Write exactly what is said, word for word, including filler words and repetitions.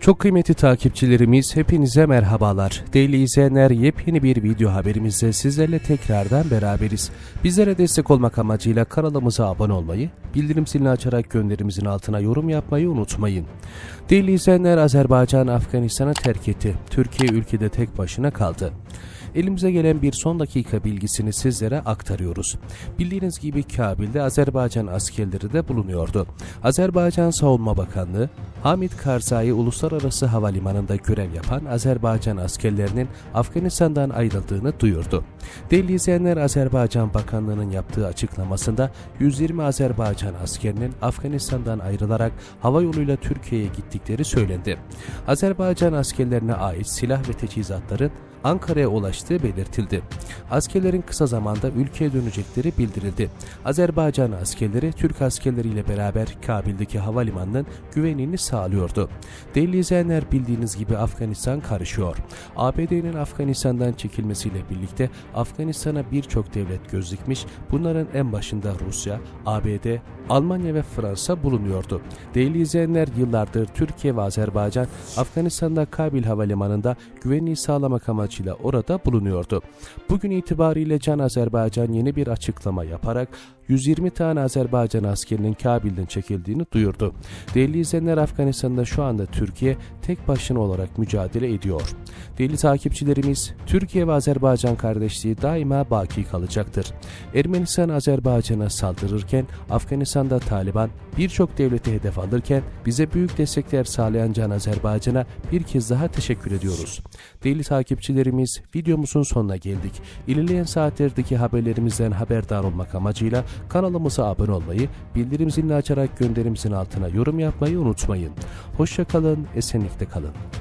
Çok kıymetli takipçilerimiz, hepinize merhabalar. Değerli izleyenler, yepyeni bir video haberimizde sizlerle tekrardan beraberiz. Bizlere destek olmak amacıyla kanalımıza abone olmayı, bildirim zilini açarak gönderimizin altına yorum yapmayı unutmayın. Değerli izleyenler, Azerbaycan Afganistan'ı terk etti. Türkiye ülkede tek başına kaldı. Elimize gelen bir son dakika bilgisini sizlere aktarıyoruz. Bildiğiniz gibi Kabil'de Azerbaycan askerleri de bulunuyordu. Azerbaycan Savunma Bakanlığı, Hamid Karzai Uluslararası Havalimanı'nda görev yapan Azerbaycan askerlerinin Afganistan'dan ayrıldığını duyurdu. Değerli izleyenler, Azerbaycan Bakanlığı'nın yaptığı açıklamasında yüz yirmi Azerbaycan askerinin Afganistan'dan ayrılarak hava yoluyla Türkiye'ye gittikleri söylendi. Azerbaycan askerlerine ait silah ve teçhizatların Ankara'ya ulaştığı belirtildi. Askerlerin kısa zamanda ülkeye dönecekleri bildirildi. Azerbaycan askerleri Türk askerleriyle beraber Kabil'deki havalimanının güvenliğini sağlıyordu. Değerli izleyenler, bildiğiniz gibi Afganistan karışıyor. A B D'nin Afganistan'dan çekilmesiyle birlikte Afganistan'a birçok devlet göz dikmiş. Bunların en başında Rusya, A B D, Almanya ve Fransa bulunuyordu. Değerli izleyenler, yıllardır Türkiye ve Azerbaycan Afganistan'da Kabil Havalimanı'nda güvenliği sağlamak amacıyla orada bulunuyordu. Bugün itibariyle Can Azerbaycan yeni bir açıklama yaparak yüz yirmi tane Azerbaycan askerinin Kabil'den çekildiğini duyurdu. Değerli izleyenler, Afganistan'da şu anda Türkiye tek başına olarak mücadele ediyor. Değerli takipçilerimiz, Türkiye ve Azerbaycan kardeşliği daima baki kalacaktır. Ermenistan Azerbaycan'a saldırırken, Afganistan'da Taliban birçok devleti hedef alırken bize büyük destekler sağlayan Can Azerbaycan'a bir kez daha teşekkür ediyoruz. Değerli takipçilerimiz, videomuzun sonuna geldik. İlerleyen saatlerdeki haberlerimizden haberdar olmak amacıyla kanalımıza abone olmayı, bildirim zilini açarak gönderimizin altına yorum yapmayı unutmayın. Hoşça kalın, esenlikle kalın.